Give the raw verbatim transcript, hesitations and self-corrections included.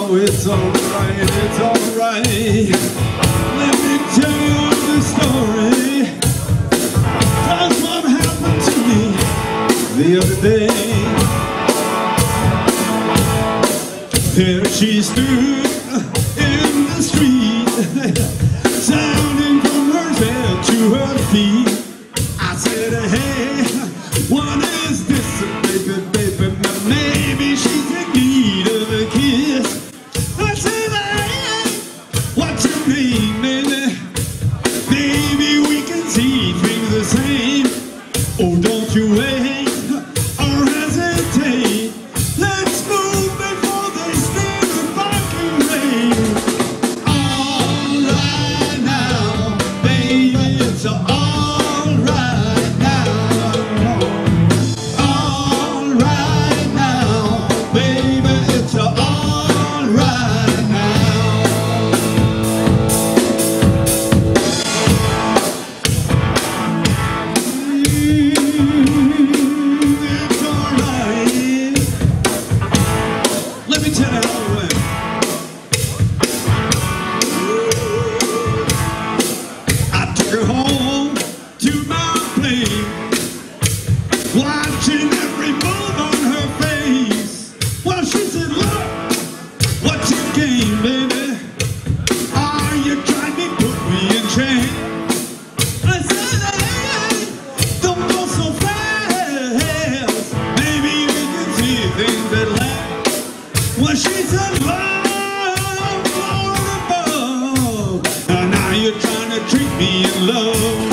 Oh, it's alright, it's alright. Let me tell you the story. That's what happened to me the other day. There she stood in the street, sounding from her head to her feet. I said, hey, what is this, baby, baby? Maybe she's in need of a kiss. I said, hey, what's your name, baby? Baby, we can see things the same. Oh, don't you wait or hesitate. Let's move before they steal the fucking rain. All right now, baby, it's all right now. All right now, baby, it's all right now. It's all right. Let me tell you how it went. I took her home to my place, watching every move on her face. Well, she said, look, what's your game, baby? Are you trying to put me in chains? I said, hey, don't go so fast. Maybe we can see things that last. Well, she said, love, Lord above. And now you're trying to treat me in love.